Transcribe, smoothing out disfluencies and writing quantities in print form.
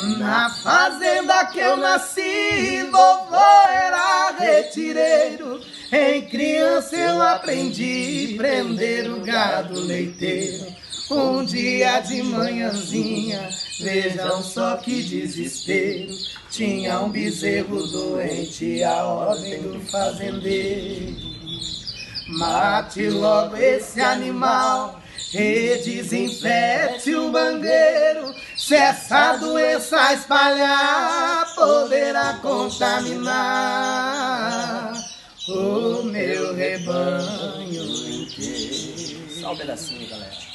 Na fazenda que eu nasci, vovô era retireiro. Em criança eu aprendi prender o gado leiteiro. Um dia de manhãzinha, vejam só que desespero. Tinha um bezerro doente, a ordem do fazendeiro: mate logo esse animal e desinfete o mangueiro. Se essa doença espalhar, poderá contaminar o meu rebanho inteiro. Só um pedacinho, galera.